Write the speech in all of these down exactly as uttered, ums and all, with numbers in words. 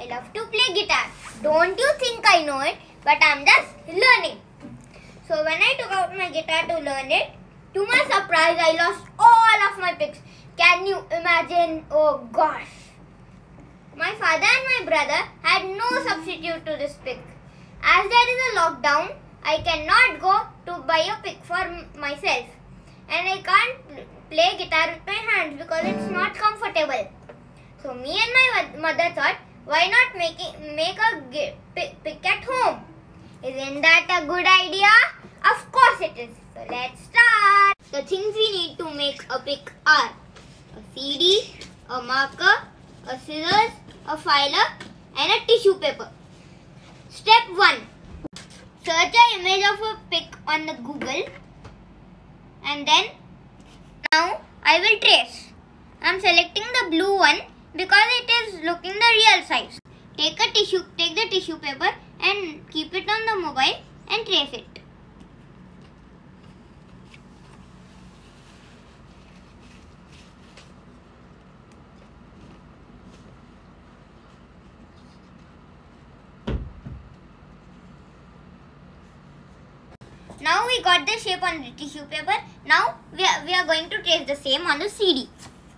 I love to play guitar. Don't you think I know it? But I'm just learning. So when I took out my guitar to learn it, to my surprise, I lost all of my picks. Can you imagine? Oh gosh. My father and my brother had no substitute to this pick. As there is a lockdown, I cannot go to buy a pick for myself. And I can't play guitar with my hands because it's not comfortable. So me and my mother thought, why not make, it, make a pick, pick at home? Isn't that a good idea? Of course it is. So let's start. The things we need to make a pick are a C D, a marker, a scissors, a filer and a tissue paper. Step one. Search an image of a pick on the Google and then now I will trace. I am selecting the blue one because it is looking the real size. Take a tissue, take the tissue paper and keep it on the mobile and trace it. Now we got the shape on the tissue paper. Now we are, we are going to trace the same on the C D.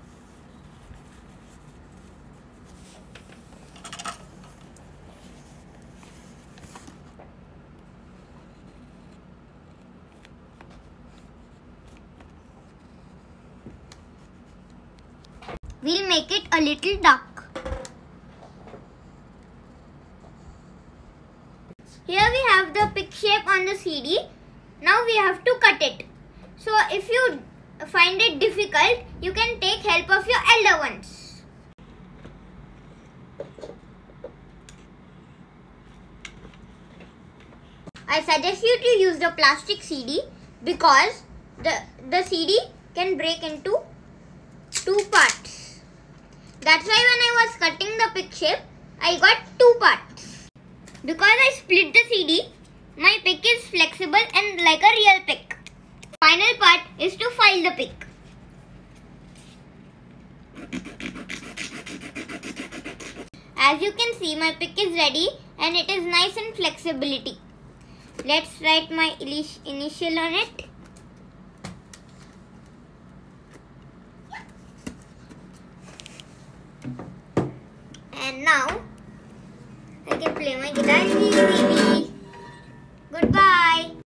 We'll make it a little dark. Here we have the pick shape on the C D. Now we have to cut it. So if you find it difficult, you can take help of your elder ones. I suggest you to use the plastic C D because the, the C D can break into two parts. That's why when I was cutting the pick shape, I got two parts. Because I split the C D, my pick is flexible and like a real pick. Final part is to file the pick. As you can see, my pick is ready and it is nice and flexibility. Let's write my initial on it.